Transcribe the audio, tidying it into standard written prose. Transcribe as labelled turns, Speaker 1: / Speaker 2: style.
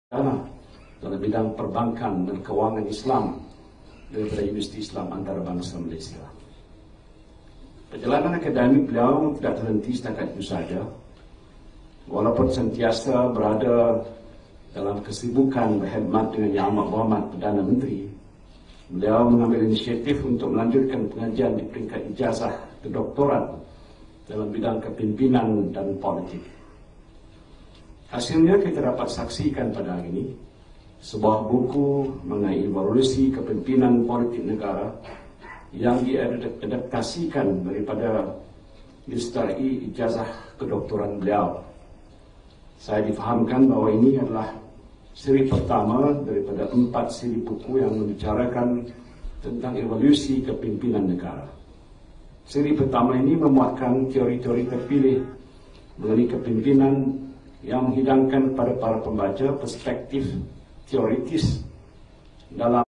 Speaker 1: dalam bidang perbankan dan kewangan Islam daripada Universiti Islam Antarabangsa Malaysia. Perjalanan akademik beliau tidak terhenti setakat itu saja. Walaupun sentiasa berada dalam kesibukan berkhidmat dengan Yang Amat Berhormat Perdana Menteri, beliau mengambil inisiatif untuk melanjutkan pengajian di peringkat ijazah kedoktoran dalam bidang kepimpinan dan politik. Hasilnya kita dapat saksikan pada hari ini sebuah buku mengenai evolusi kepimpinan politik negara yang diadaptasikan daripada listrari ijazah kedoktoran beliau. Saya difahamkan bahawa ini adalah siri pertama daripada 4 siri buku yang membicarakan tentang evolusi kepimpinan negara. Siri pertama ini memuatkan teori-teori terpilih mengenai kepimpinan yang menghidangkan kepada para pembaca perspektif teoritis dalam